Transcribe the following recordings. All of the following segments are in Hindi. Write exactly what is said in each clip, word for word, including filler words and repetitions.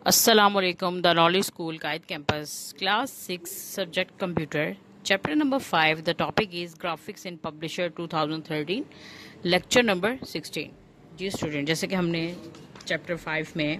Assalamualaikum, the Knowledge School Guide Campus, Class six, Subject Computer, Chapter number five. The topic is Graphics in Publisher twenty thirteen, Lecture number sixteen. जी स्टूडेंट, जैसे कि हमने चैप्टर फाइव में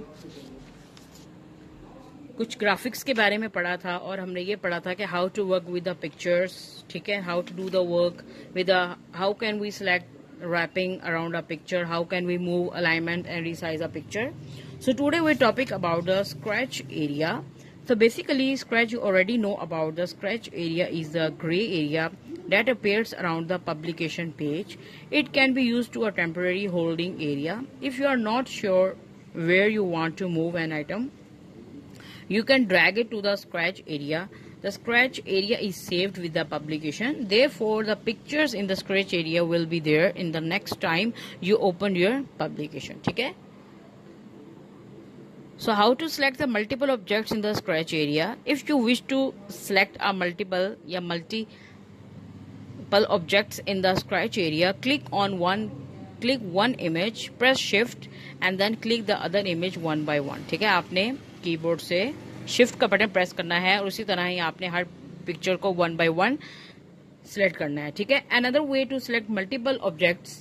कुछ ग्राफिक्स के बारे में पढ़ा था और हमने ये पढ़ा था कि how to work with the pictures, ठीक है, how to do the work with how can we select wrapping around a picture, how can we move alignment and resize a picture. So today we topic about the scratch area. So basically scratch, you already know about the scratch area is the gray area that appears around the publication page. It can be used to a temporary holding area. If you are not sure where you want to move an item, you can drag it to the scratch area. The scratch area is saved with the publication. Therefore, the pictures in the scratch area will be there in the next time you open your publication. Okay? So, how to select the multiple objects in the scratch area? If you wish to select a multiple या multiple objects in the scratch area, click on one, click one image, press shift, and then click the other image one by one. ठीक है? आपने कीबोर्ड से शिफ्ट का बटन प्रेस करना है और उसी तरह ही आपने हर पिक्चर को वन बाय वन सिलेक्ट करना है. ठीक है. Another way to select multiple objects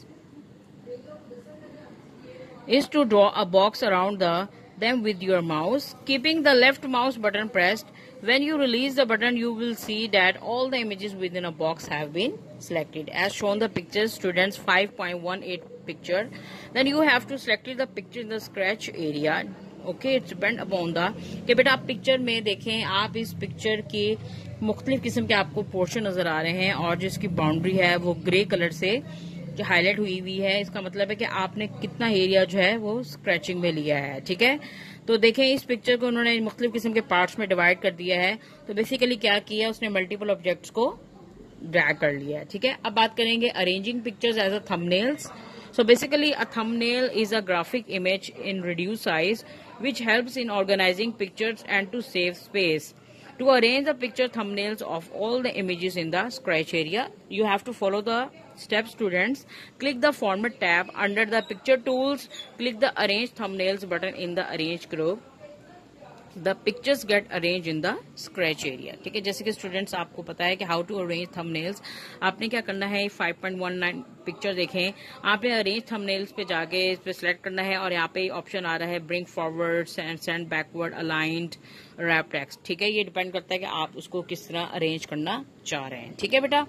is to draw a box around the them with your mouse, keeping the left mouse button pressed. When you release the button, you will see that all the images within a box have been selected. As shown the picture, students five point one eight picture. Then you have to select the picture in the scratch area. ओके, इट्स डिपेंड अपॉन द कि बेटा आप पिक्चर में देखें, आप इस पिक्चर के मुख्तलिफ किस्म के आपको पोर्शन नजर आ रहे हैं और जिसकी बाउंड्री है वो ग्रे कलर से जो हाईलाइट हुई हुई है. इसका मतलब है कि आपने कितना एरिया जो है वो स्क्रैचिंग में लिया है. ठीक है. तो देखें, इस पिक्चर को उन्होंने मुख्तलिफ किस्म के पार्ट्स में डिवाइड कर दिया है. तो बेसिकली क्या किया, उसने मल्टीपल ऑब्जेक्ट्स को ड्रैग कर लिया है. ठीक है. अब बात करेंगे arranging pictures as a thumbnails. So basically a thumbnail is a graphic image in reduced size which helps in organizing pictures and to save space. To arrange the picture thumbnails of all the images in the scratch area, you have to follow the steps, students. Click the format tab under the picture tools. Click the arrange thumbnails button in the arrange group. The pictures get arranged in the scratch area. ठीक है. जैसे कि स्टूडेंट्स आपको पता है कि हाउ टू अरेंज थंबनेल्स, आपने क्या करना है, five point one nine picture देखें, आपने अरेंज थंबनेल्स पे जाके इस पे सिलेक्ट करना है और यहाँ पे ऑप्शन आ रहा है bring forward and send backward aligned wrap text. ठीक है. ये डिपेंड करता है कि आप उसको किस तरह अरेंज करना चाह रहे हैं. ठीक है बेटा.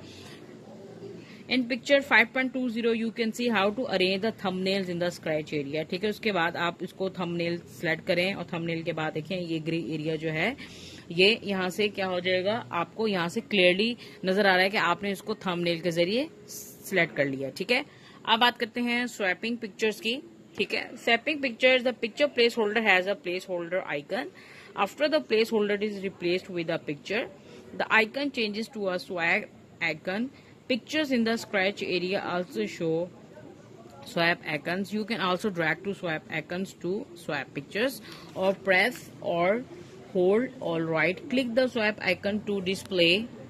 In picture five point two zero you can see how to arrange the thumbnails in the scratch area. ठीक है. उसके बाद आप इसको थंबनेल सेलेक्ट करें और थंबनेल के बाद देखें ये ग्रे एरिया जो है ये यहाँ से क्या हो जाएगा, आपको यहाँ से क्लियरली नजर आ रहा है कि आपने इसको थंबनेल के जरिए सिलेक्ट कर लिया. ठीक है. अब बात करते हैं स्वैपिंग पिक्चर्स की. ठीक है. Swapping pictures, the picture place holder has a place holder icon. After the place holder is replaced with a picture, the icon changes to a swap icon. Pictures in the scratch area also show swap icons. You can also drag to swap icons to swap pictures or press or hold or right click the swap icon to display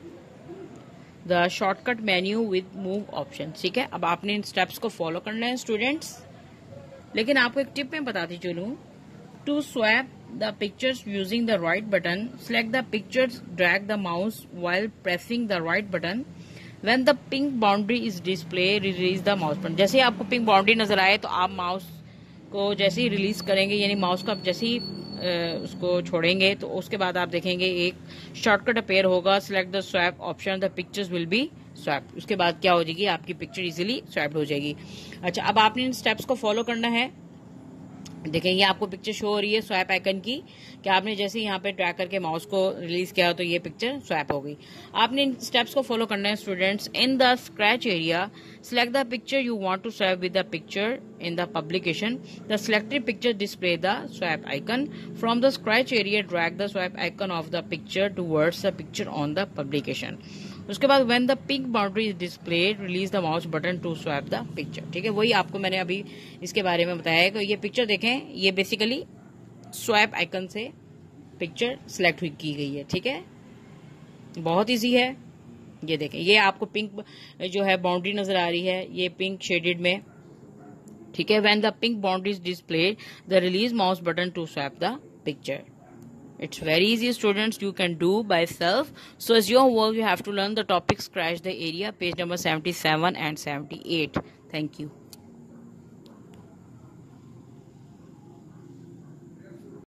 the shortcut menu with move option. ठीक है. अब आपने इन स्टेप्स को फॉलो करना है स्टूडेंट्स, लेकिन आपको एक टिप में बताती चलूं. To swap the pictures using the right button, select the pictures, drag the mouse while pressing the right button. When the pink boundary is displayed, release the mouse button. जैसे ही आपको पिंक बाउंड्री नजर आए तो आप माउस को जैसे ही रिलीज करेंगे, यानी माउस को आप जैसे ही उसको छोड़ेंगे तो उसके बाद आप देखेंगे एक शॉर्टकट अपेयर होगा, select the swap option, the pictures will be swap. उसके बाद क्या हो जाएगी, आपकी पिक्चर इजीली स्वैप हो जाएगी. अच्छा, अब आपने इन स्टेप्स को फॉलो करना है. देखें, ये आपको पिक्चर शो हो रही है स्वैप आइकन की कि आपने जैसे यहाँ पे ड्रैग करके माउस को रिलीज किया तो ये पिक्चर स्वैप हो गई. आपने इन स्टेप्स को फॉलो करना है students. In the scratch area, select the picture you want to swap with the picture in the publication. The selected picture display the swap icon. From the scratch area, drag the swap icon of the picture towards the picture on the publication. उसके बाद when the pink boundary is displayed, release the mouse button to swap the picture. ठीक है. वही आपको मैंने अभी इसके बारे में बताया है कि ये पिक्चर देखें, ये बेसिकली स्वैप आइकन से पिक्चर सिलेक्ट हुई की गई है. ठीक है. बहुत इजी है. ये देखें, ये आपको पिंक जो है बाउंड्री नजर आ रही है, ये पिंक शेडेड में. ठीक है. When the pink boundary is displayed, the release mouse button to swap the picture. It's very easy, students. You can do by self. So as your work, you have to learn the topic, scratch the area, page number seventy-seven and seventy-eight. Thank you.